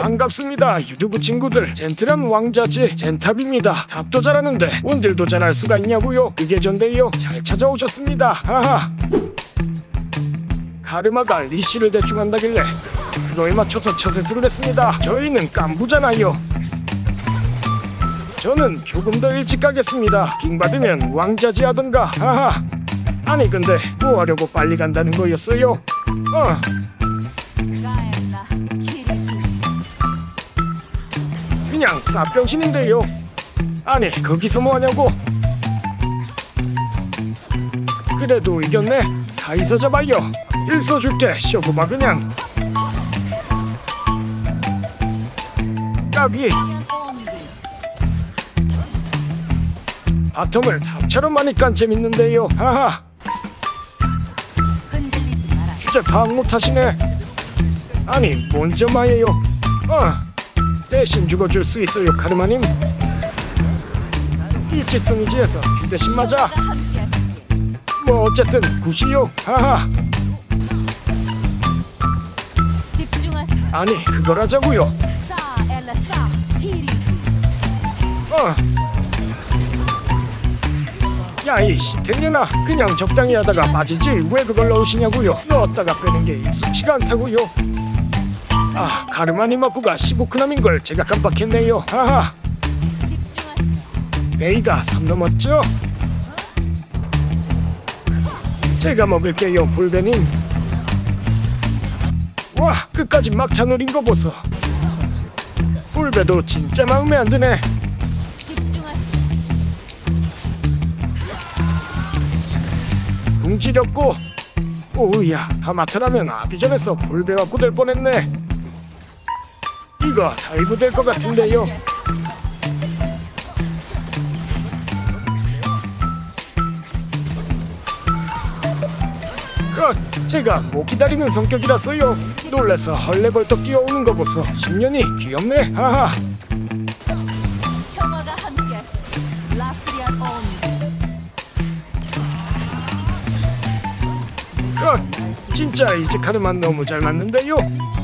반갑습니다 유튜브 친구들. 젠틀한 왕자지 젠탑입니다. 답도 잘하는데 원딜도 잘할 수가 있냐고요? 그게 전데요. 잘 찾아오셨습니다. 하하. 가르마가 리시를 대충 한다길래 그거에 맞춰서 처세술을 했습니다. 저희는 깐부잖아요. 저는 조금 더 일찍 가겠습니다. 킹 받으면 왕자지 하던가. 하하. 아니 근데 뭐 하려고 빨리 간다는 거였어요? 그냥 쌉병신인데요. 아니 거기서 뭐하냐고. 그래도 이겼네. 다 있어잡아요. 일 써줄게. 쇼부마 그냥. 까비. 바텀을 답처럼 하니까 재밌는데요. 하하. 주제 파악 못하시네. 아니 뭔 점아예요. 대신 죽어줄 수 있어요 카르마님. 일직선이지에서 대신 맞아. 뭐 어쨌든 굿이요. 하하. 아니 그걸 하자고요. 야이 시탱년아, 그냥 적당히 하다가 빠지지 왜 그걸 넣으시냐고요. 넣었다가 빼는 게 익숙치가 않다고요. 아 가르마님 아부가 15크남인걸 제가 깜빡했네요. 하하. 베이가 선 넘었죠? 제가 먹을게요 볼베님. 와 끝까지 막차 노린 거 보소. 볼베도 진짜 마음에 안 드네. 뭉치렸고. 오우야 하마터라면 아비전에서 볼베가 구될 뻔했네. 이거 다이브 될 것 같은데요. 제가 못 기다리는 성격이라서요. 놀라서 헐레벌떡 뛰어오는 거 보소. 10년이 귀엽네. 하하. 진짜 이제 카르만 너무 잘 맞는데요.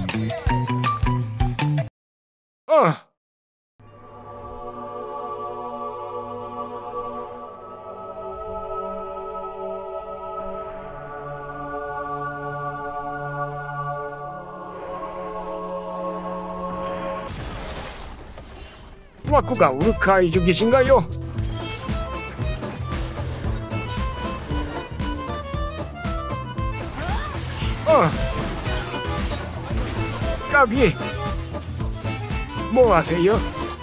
와꾸가 우르카이 죽이신가요? 까비. 뭐 하세요?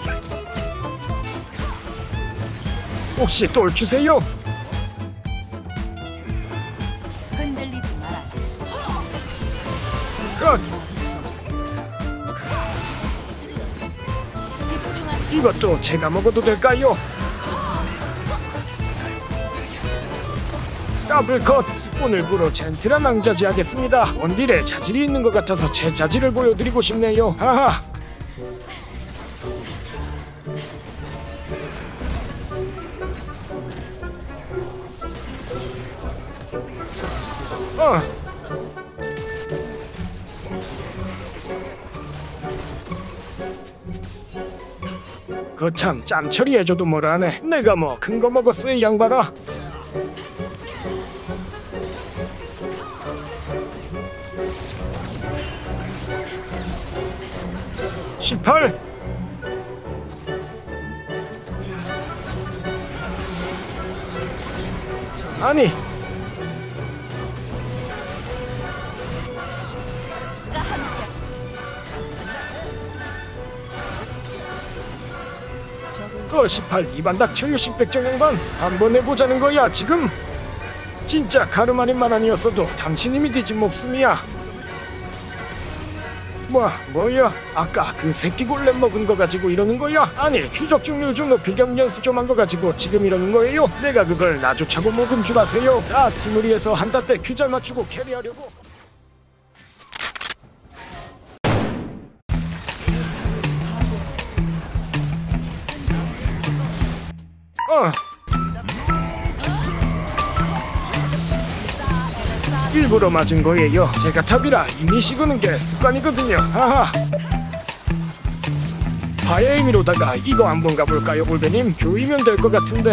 혹시 똘 주세요? 흔들리지 마라. 이것도 제가 먹어도 될까요? 더블컷. 오늘부로 젠틀한 왕자지 하겠습니다. 원딜에 자질이 있는 것 같아서 제 자질을 보여드리고 싶네요. 하하. 거참 짬 처리해줘도 뭐라네. 내가 뭐 큰 거 먹었어 이 양반아. 18. 아니 그 18 2반 닥쳐요. 10백정 양반 한번 해보자는 거야 지금. 진짜 가르마님만 아니었어도 당신님이 뒤진 목숨이야. 뭐야? 아까 그 새끼 골렘 먹은 거 가지고 이러는 거야? 아니 휴적 중률 좀 높이 경연수 좀 한 거 가지고 지금 이러는 거예요? 내가 그걸 나조차고 먹은 줄 아세요? 다 팀을 위해서 한타 때 퀴잘 맞추고 캐리하려고. 일부러 맞은 거예요. 제가 탑이라 이미 식으는 게 습관이거든요. 하하. 파의 의미로다가 이거 한번 가볼까요, 볼베님? 조이면 될 것 같은데.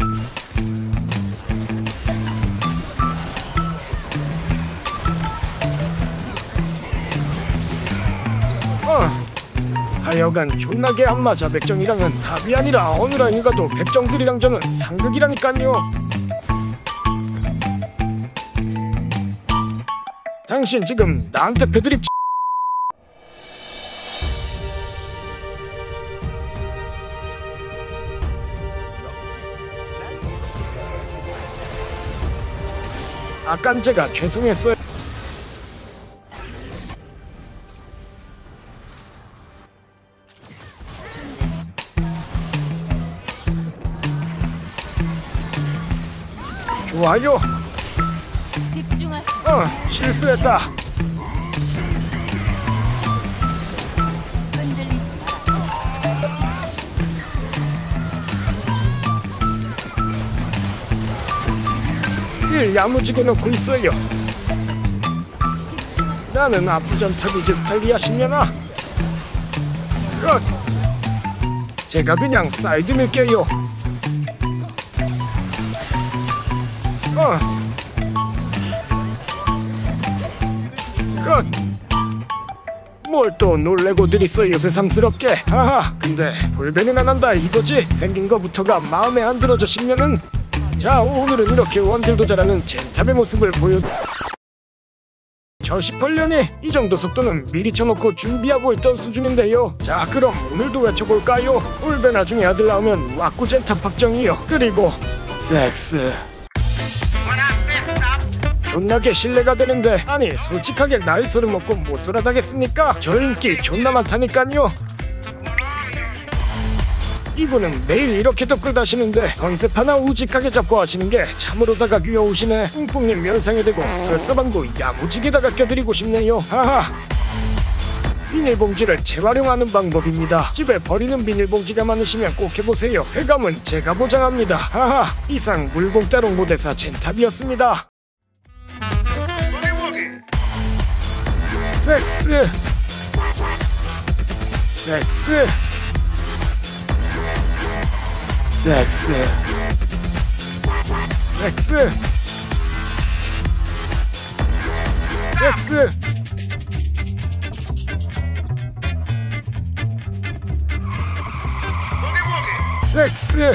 하여간 존나게 안 맞아. 백정이랑은 답이 아니라 어느 라인을 가도 백정들이랑 저는 상극이라니깐요. 당신 지금 나한테 패드립 아깐 제가 죄송했어요. 좋아요. 집중하세요. 실수했다. 흔들리지 마라. 일 야무지게 놓고 있어요. 나는 아프지 않다 비즈 스타일이야 신년아. 제가 그냥 사이드 밀게요. 뭘 또 놀래고들 있어요 새삼스럽게. 하하. 근데 볼베는 안 한다 이거지? 생긴 거부터가 마음에 안 들어져 신년은. 자, 오늘은 이렇게 원딜도 잘하는 젠탑의 모습을 보여. 저 18년이 이 정도 속도는 미리 쳐놓고 준비하고 있던 수준인데요. 자, 그럼 오늘도 외쳐볼까요? 볼베 나중에 아들 나오면 왁구 젠탑 확정이요. 그리고 섹스. 존나게 신뢰가 되는데, 아니 솔직하게 나이 서른 먹고 못 살아다겠습니까? 저 인기 존나 많다니깐요. 이분은 매일 이렇게 덕글 다시는데 컨셉 하나 우직하게 잡고 하시는 게 참으로다가 귀여우시네. 뿡뿡님 면상에 대고 설사방구 야무지게다가 껴드리고 싶네요. 하하. 비닐봉지를 재활용하는 방법입니다. 집에 버리는 비닐봉지가 많으시면 꼭 해보세요. 쾌감은 제가 보장합니다. 하하. 이상 물공짜롱 모대사 젠탑이었습니다. 섹스. 섹스. 섹스. 섹스. 섹스. 섹스.